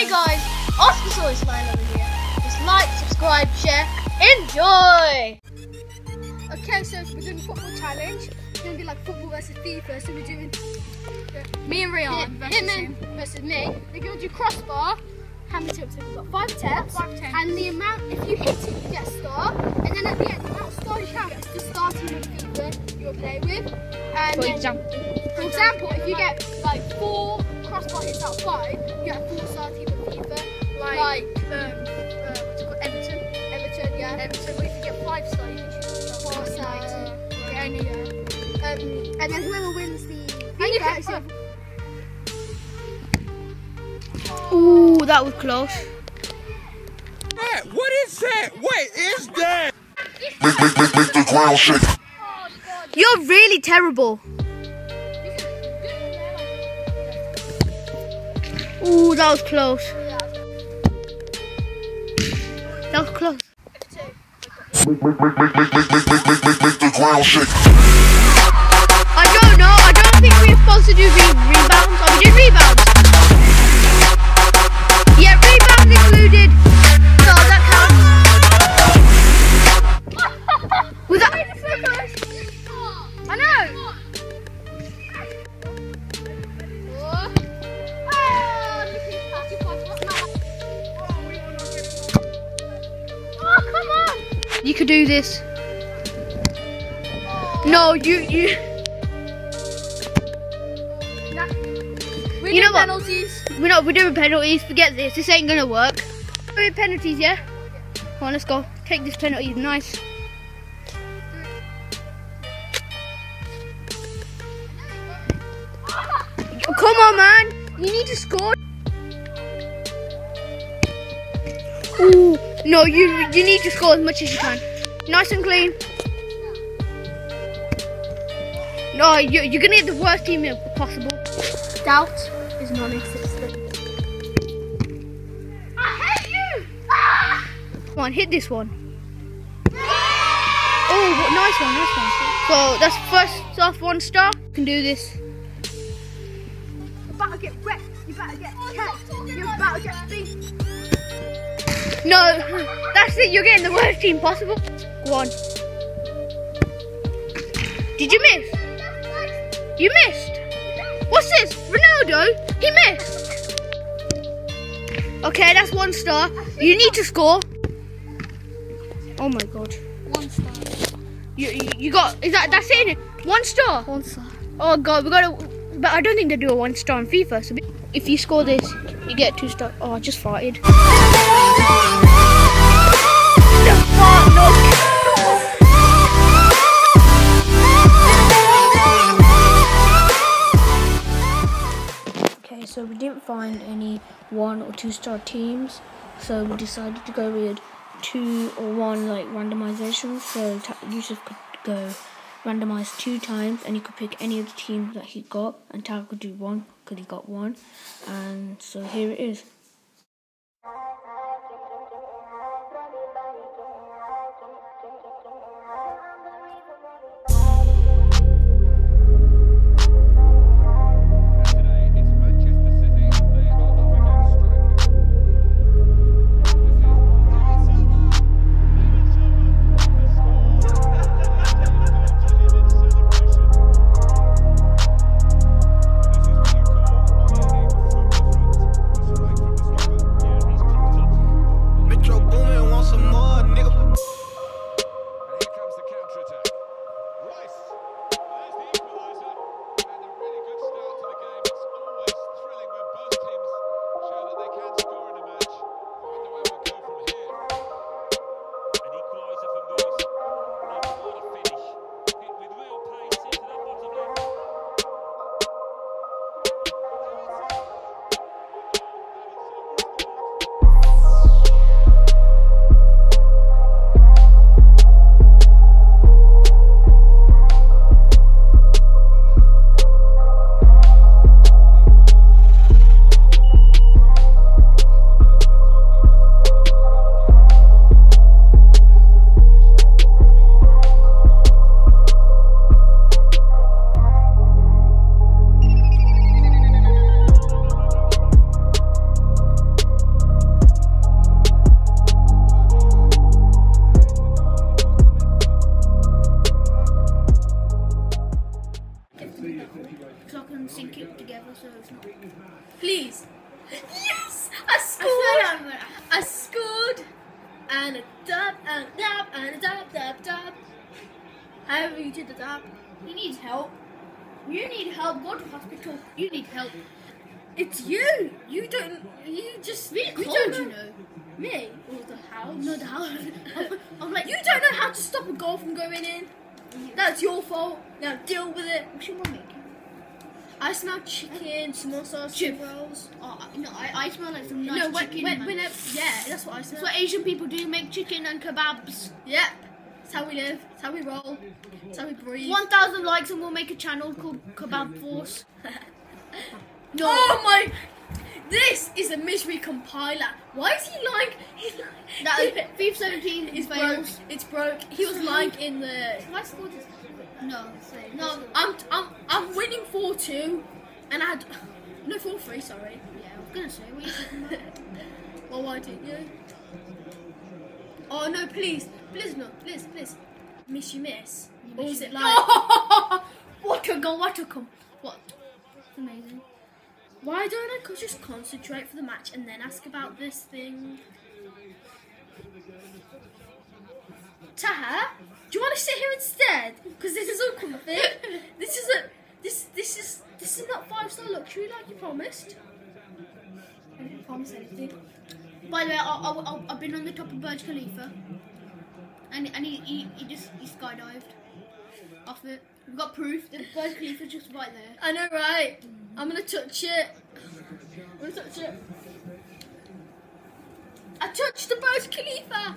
Hey guys, Oscar is flying over here. Just like, subscribe, share, enjoy! Okay, so we're doing a football challenge. It's going to be like football versus FIFA. So we're doing me and Rian versus me. We're going to do crossbar. How many tips have we got? 5 tips. 5 tips. And the amount, if you hit it, you get a star. And then at the end, the amount of stars you get is the star team of FIFA you'll play with. And for example, if you get like 4 crossbar hits out of 5, you get a 4-star team of FIFA. Like Everton. Everton, yeah. Everton, but if you get 5-star, you can choose 4-star. Yeah. And then whoever wins the FIFA. Ooh, that was close. What is that? What is that? Make the ground shake. You're really terrible. Ooh, that was close. That was close. Make the ground shake. I don't know. I don't think we're supposed to do rebounds. Or we did rebounds. Yeah, rebounds included. So that counts. Was that? I know. Oh, come on! You could do this. No, you. We do penalties. We're doing penalties. Forget this. This ain't gonna work. We're doing penalties, yeah? Come on, let's go. Take this penalty. Nice. Oh, come on, man. You need to score. Ooh, no, you need to score as much as you can. Nice and clean. No, you're gonna get the worst team possible. Doubt is non-existent. I hate you! Ah! Come on, hit this one. Oh, nice one, nice one. So that's first off 1 star. You can do this. You're about to get wrecked. You're about to get kept. You're about to get beat. No, that's it. You're getting the worst team possible. Go on. Did you miss? You missed. What's this? Ronaldo? He missed. Okay, that's 1 star. You need to score. Oh my god. 1 star. You got, that's it? 1 star? 1 star. Oh god, we gotta, but I don't think they do a 1 star in FIFA. So if you score this, you get 2 stars. Oh, I just farted. Okay, so we didn't find any 1 or 2 star teams, so we decided to go with 2 or 1 like randomization. So Yusuf could go randomize 2 times, and he could pick any of the teams that he got, and Tal could do 1 because he got 1. And so here it is. Yes! I scored! I scored! And a dab, and a dab, and a dab, dab, dab. However you did the dab. He needs help. You need help. Go to hospital. You need help. It's you! You don't... You just... Really you cold, don't you know. know. Me? Or the house? No, the house. I'm like, you don't know how to stop a goal from going in. That's your fault. Now deal with it. What's your mum making? I smell chicken, samosa, Chip. rolls. Oh, no, I smell like some nice No, chicken. yeah, that's what I smell. That's what Asian people do, make chicken and kebabs. Yeah, that's how we live. That's how we roll. That's how we breathe. 1,000 likes and we'll make a channel called Kebab Force. No. Oh my! This is a misery compiler. Why is he like? That FIFA 17 is broke. fails. It's broke. He was like in the. My score is no. No, I'm winning 4-2, and I had no 4-3. Sorry. Yeah, I was gonna say what are you talking about. Well, why didn't you? Oh no! Please, no, please. Miss you miss. Or was it like? What a goal! What a come! What? Amazing. Why don't I just concentrate for the match and then ask about this thing? Taha, do you want to sit here instead? Because this is uncomfy. This is not 5-star luxury like you promised. I didn't promise anything. By the way, I've been on the top of Burj Khalifa, and he skydived off it. We've got proof that Burj Khalifa's just right there. I know, right? I'm gonna touch it. I touched the Burj Khalifa.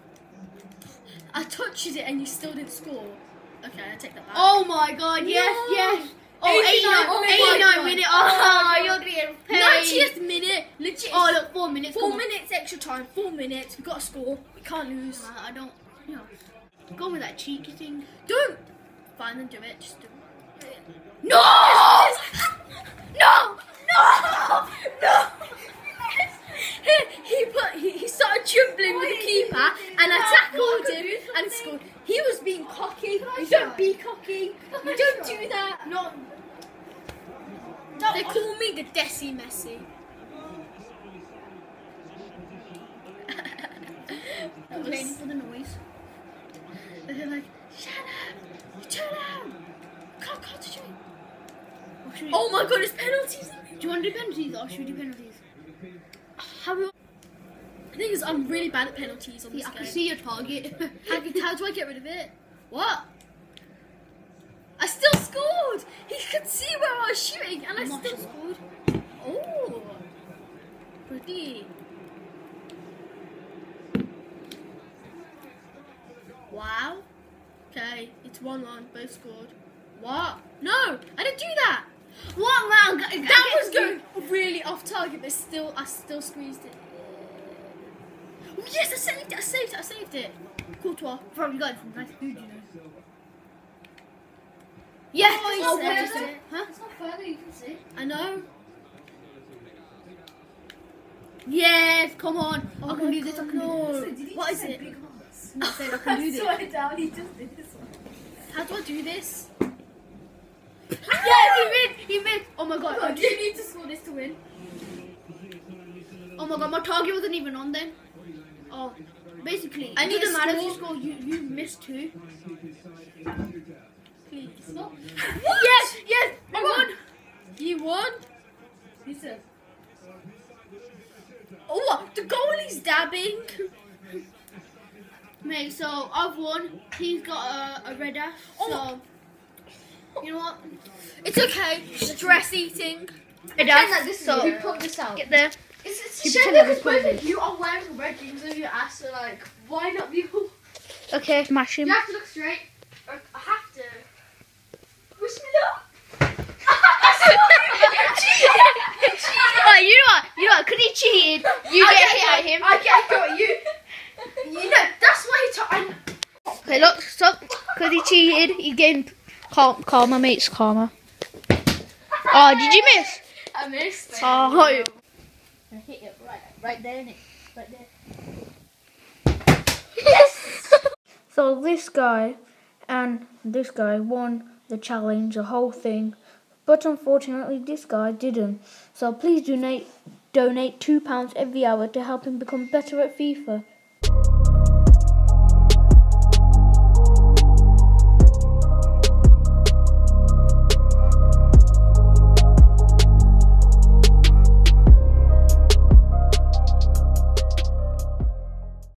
I touched it and you still didn't score. Okay, I take that back. Oh my god, yes, No. yes. Oh, 89 89 minutes. Oh, You're getting paid. 90th minute. Legit. Oh, look, 4 minutes. 4 come on. minutes extra time. 4 minutes. We've got to score. We can't lose. I don't, you know, go with that cheeky thing. Don't. Fine, then do it. Just do it. No! No! No! He started dribbling with the keeper and I tackled him and scored. He was being cocky. You don't be cocky. You don't do that. No. They call me the Desi Messi. I'm waiting for the noise. They're like, shut up. You turn out. Can't concentrate. Oh my god, it's penalties. Do you want to do penalties or should we do penalties? The thing is, I'm really bad at penalties on this I game. can see your target. How do I get rid of it? What? I still scored! He could see where I was shooting and I still scored. Oh! Pretty. Wow. Okay, it's 1-1, both scored. What? No! I didn't do that! What round? That was going really off target, but I still squeezed it. Oh, yes, I saved it. Courtois. Probably got it from nice food, you know. Yes! Oh, I it's saved it. Huh? It's not further, you can see. I know. Yes, come on. Oh I can do this, I can no. do this. What is it? I said I can do this. Down, he just did this one. How do I do this? Yes, he missed. Oh my god. Oh, do you need to score this to win? Oh my god, my target wasn't even on then. Oh, basically, I it need doesn't to matter if you score. score, you missed two. Please. What? Yes! I won! You won? Listen. Oh, the goalie's dabbing. Mate, so I've won. He's got a red ass. So, you know what? It's okay. Stress eating. Red Pretend ass. that this is So, you put this out. get there. It's You a shame pretend that because this both was of you are wearing red rings over your ass, so like, why not be all... Okay, smash him. You have to look straight. I have to. Push me up. Oh, you know what? Because he cheated, you get hit at him. I get go at you. You know, that's why he Okay, look, stop. Because he cheated, he gained karma, mates, karma. Oh, did you miss? I missed. Oh, I hit it right there, Nick. Right there. So this guy and this guy won the challenge, the whole thing. But unfortunately, this guy didn't. So please donate Donate £2 every hour to help him become better at FIFA.